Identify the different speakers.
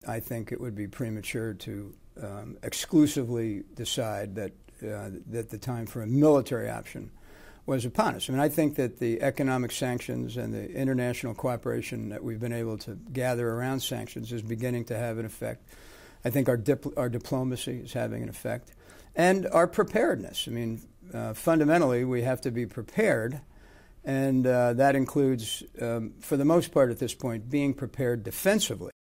Speaker 1: I think it would be premature to exclusively decide that that the time for a military option was upon us. I mean, I think that the economic sanctions and the international cooperation that we've been able to gather around sanctions is beginning to have an effect. I think our diplomacy is having an effect. And our preparedness. I mean, fundamentally, we have to be prepared, and that includes, for the most part at this point, being prepared defensively.